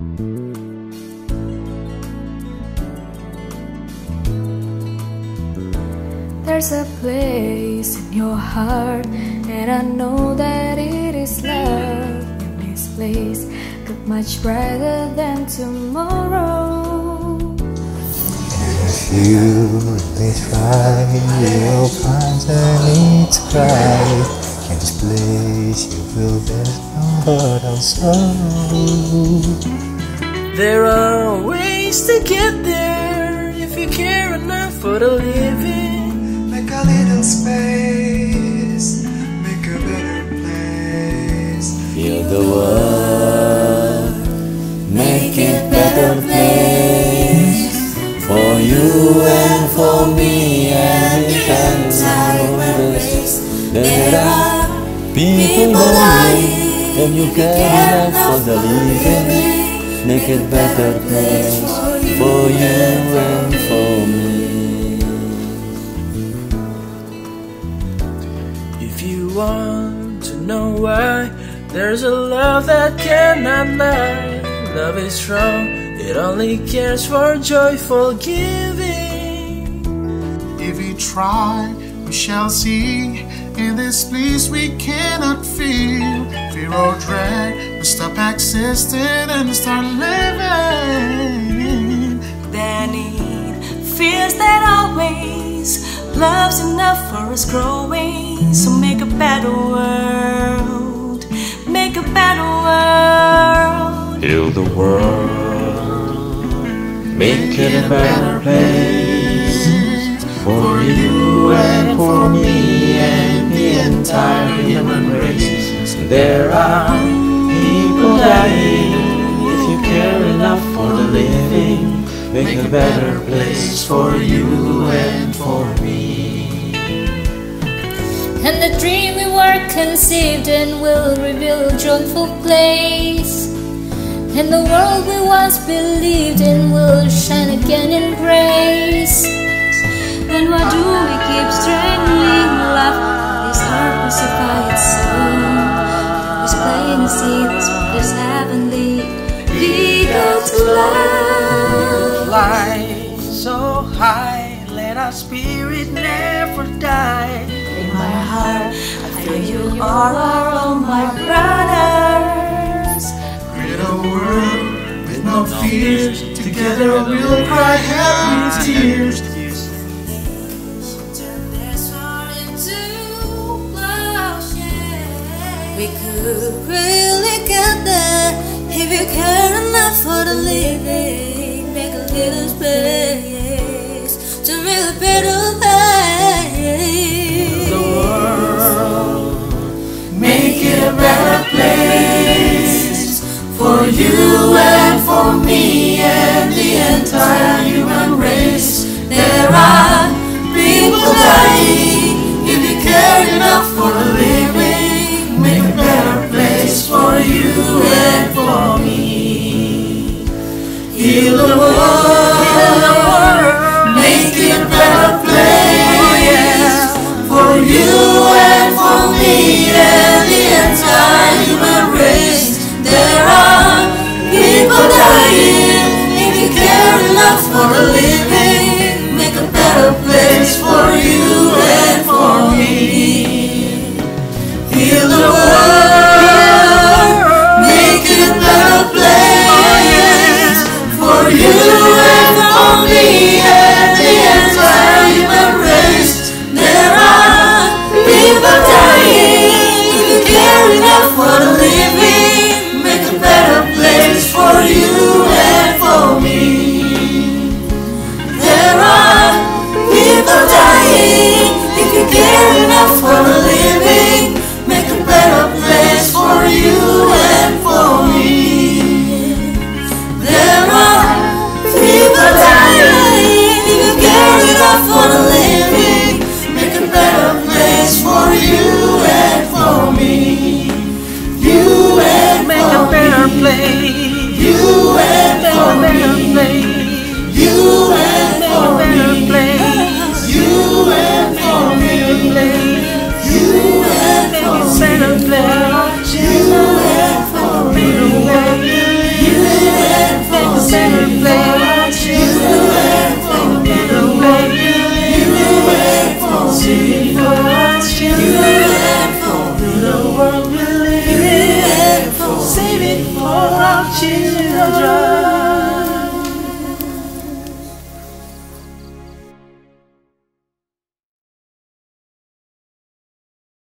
There's a place in your heart, and I know that it is love. And this place could much brighter than tomorrow. If you really try, you'll find a need to cry. In this place you will get no hurt or sorrow. There are ways to get there if you care enough for the living. Make a little space, make a better place. Feel the world, make it better place for you and for me and the entire race. There are people dying, and you care enough for the living. Make it better place for you and for me. If you want to know why, there's a love that cannot lie. Love is strong, it only cares for joyful giving. If we try, we shall see. In this place we cannot feel fear or dread. We stop existing and start living. There need fears that always love's enough for us growing. So make a better world, make a better world. Heal the world, make it a better place for you and for me and the entire human race. There are people dying. If you care enough for the living, make a better place for you and for me. And the dream we were conceived in will reveal a joyful place. And the world we once believed in will shine again in grace. Then why do we keep strangling love? This heart crucified soul. It's plain to see this is heavenly. Lead us to love. Fly so high, let our spirit never die. In my heart, I feel you are all my brothers. Create a world with no fears. Together we'll cry happy tears. We could really get there if you care enough for the living. Make a little space to make a better place. The world, Make it a better place for you and for me and the entire human race. There are people dying. If you care enough for the living, make a better place for you and for me. Heal the world, make it a better place for you and for me and the entire human race. There are people dying. If you care enough for the living, make a better place for you and for me. Heal the world, make it a better place for you and for me and the entire human race. There are people dying. If you care enough for the living, make a better place for you and for me. There are people dying. If you care enough for the living, make a better place for you and for me. There are people dying. If you care enough for the living, make a better place for you and for me. You and make a better place. you and Make for a better me. place. You and Make for a better me. place. You and for me. You and Make for a me. better place.